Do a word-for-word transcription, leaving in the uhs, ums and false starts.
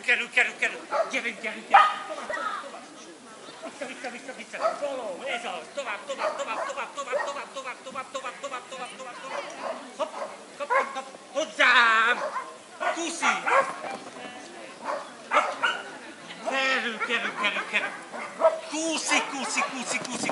Luca, Luca, Luca, gyerünk, gyerünk, gyerünk. Vissza, vissza, vissza, vissza. Tolom, ez az. Tovább, tovább, tovább, tovább, tovább, tovább, tovább, tovább, tovább, tovább, tovább, tovább, tovább. Hopp, kap, kap, kap. Hozzám! Kuszi! Hopp. Kerül, kerül, kerül, kerül. Kuszi, kuszi, kuszi, kuszi.